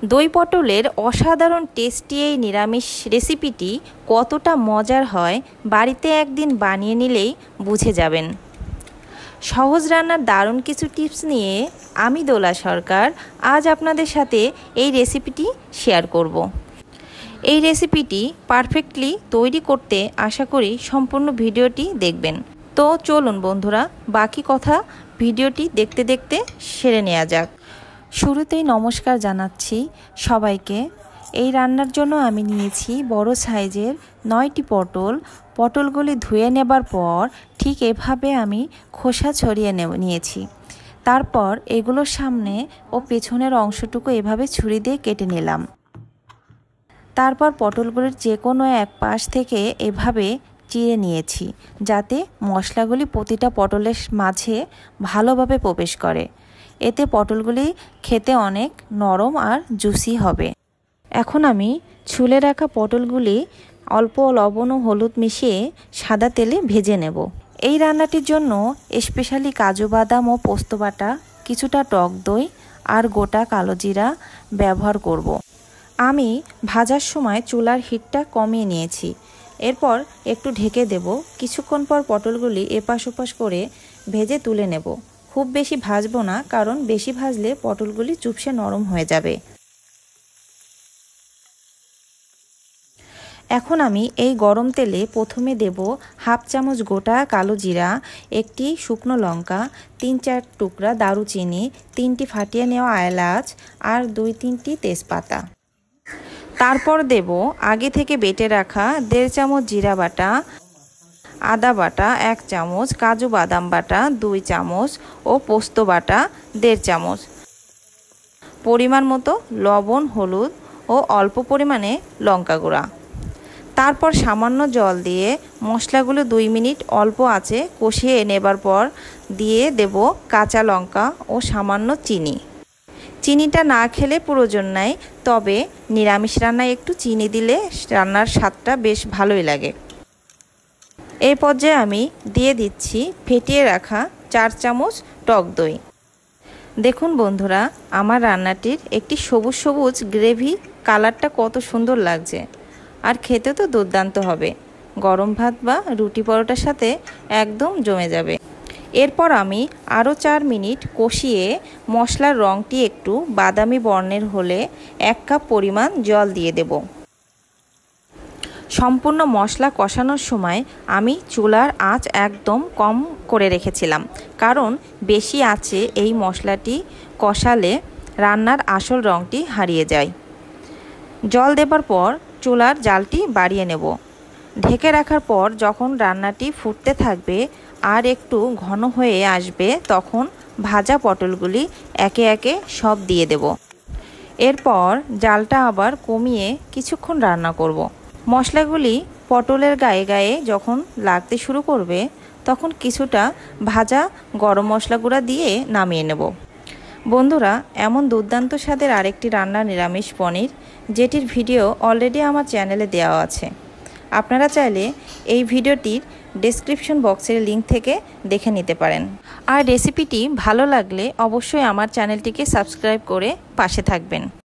দই পটলের অসাধারণ টেস্টি এই নিরামিষ রেসিপিটি কতটা মজার হয় বাড়িতে একদিন বানিয়ে নিলেই বুঝে যাবেন। সহজ রান্নার দারুণ কিছু টিপস নিয়ে আমি দোলা সরকার আজ আপনাদের সাথে এই রেসিপিটি শেয়ার করব। এই রেসিপিটি পারফেক্টলি তৈরি করতে আশা করি সম্পূর্ণ ভিডিওটি দেখবেন। তো চলুন বন্ধুরা, বাকি কথা ভিডিওটি দেখতে দেখতে সেরে নেওয়া যাক। শুরুতেই নমস্কার জানাচ্ছি সবাইকে। এই রান্নার জন্য আমি নিয়েছি বড় সাইজের 9টি পটলগুলি ধুয়ে নেবার পর ঠিক এভাবে আমি খোসা ছড়িয়ে নিয়েছি। তারপর এগুলোর সামনে ও পেছনের অংশটুকু এভাবে ছুরি দিয়ে কেটে নিলাম। তারপর পটলগুলির যে কোনো এক পাশ থেকে এভাবে চিড়ে নিয়েছি, যাতে মশলাগুলি প্রতিটা পটলের মাঝে ভালোভাবে প্রবেশ করে। এতে পটলগুলি খেতে অনেক নরম আর জুসি হবে। এখন আমি ছুলে রাখা পটলগুলি অল্প লবণ ও হলুদ মিশিয়ে সাদা তেলে ভেজে নেব। এই রান্নাটির জন্য স্পেশালি কাজু বাদাম ও পোস্ত বাটা, কিছুটা টক দই আর গোটা কালো জিরা ব্যবহার করব। আমি ভাজার সময় চুলার হিটটা কমিয়ে নিয়েছি। এরপর একটু ঢেকে দেব। কিছুক্ষণ পর পটলগুলি এপাশ ওপাশ করে ভেজে তুলে নেব। খুব বেশি ভাজবো না, কারণ বেশি ভাজলে পটলগুলি চুপসে নরম হয়ে যাবে। এখন আমি এই গরম তেলে প্রথমে দেব হাফ চামচ গোটা কালো জিরা, একটি শুকনো লঙ্কা, 3-4 টুকরা দারুচিনি, 3টি ফাটিয়ে নেওয়া এলাচ আর 2-3টি তেজপাতা। তারপর দেব আগে থেকে বেটে রাখা 1.5 চামচ জিরা বাটা, আদা বাটা 1 চামচ, কাজু বাদাম বাটা 2 চামচ ও পোস্ত বাটা 1.5 চামচ, পরিমাণ মতো লবণ, হলুদ ও অল্প পরিমাণে লঙ্কা গুঁড়া। তারপর সামান্য জল দিয়ে মশলাগুলো 2 মিনিট অল্প আঁচে কষিয়ে নেবার পর দিয়ে দেব কাঁচা লঙ্কা ও সামান্য চিনি। চিনিটা না খেলে প্রয়োজন নাই, তবে নিরামিষ রান্নায় একটু চিনি দিলে রান্নার স্বাদটা বেশ ভালোই লাগে। এই পর্যায়ে আমি দিয়ে দিচ্ছি ফেটিয়ে রাখা 4 চামচ টক দই। দেখুন বন্ধুরা, আমার রান্নাটির একটি সবুজ সবুজ গ্রেভি কালারটা কত সুন্দর লাগছে, আর খেতে তো দুর্দান্ত হবে। গরম ভাত বা রুটি পরোটার সাথে একদম জমে যাবে। এরপর আমি আরও 4 মিনিট কষিয়ে মশলার রঙটি একটু বাদামি বর্ণের হলে 1 কাপ পরিমাণ জল দিয়ে দেব। সম্পূর্ণ মশলা কষানোর সময় আমি চুলার আঁচ একদম কম করে রেখেছিলাম, কারণ বেশি আঁচে এই মশলাটি কষালে রান্নার আসল রঙটি হারিয়ে যায়। জল দেবার পর চুলার জালটি বাড়িয়ে নেব। ঢেকে রাখার পর যখন রান্নাটি ফুটতে থাকবে আর একটু ঘন হয়ে আসবে, তখন ভাজা পটলগুলি একে একে সব দিয়ে দেব। এরপর জালটা আবার কমিয়ে কিছুক্ষণ রান্না করব। মশলাগুলি পটলের গায়ে গায়ে যখন লাগতে শুরু করবে, তখন কিছুটা ভাজা গরম মশলা গুঁড়া দিয়ে নামিয়ে নেব। বন্ধুরা, এমন দুর্দান্ত স্বাদের আরেকটি রান্না নিরামিষ পনির, যেটির ভিডিও অলরেডি আমার চ্যানেলে দেওয়া আছে। আপনারা চাইলে এই ভিডিওটির ডেসক্রিপশন বক্সের লিঙ্ক থেকে দেখে নিতে পারেন। আর রেসিপিটি ভালো লাগলে অবশ্যই আমার চ্যানেলটিকে সাবস্ক্রাইব করে পাশে থাকবেন।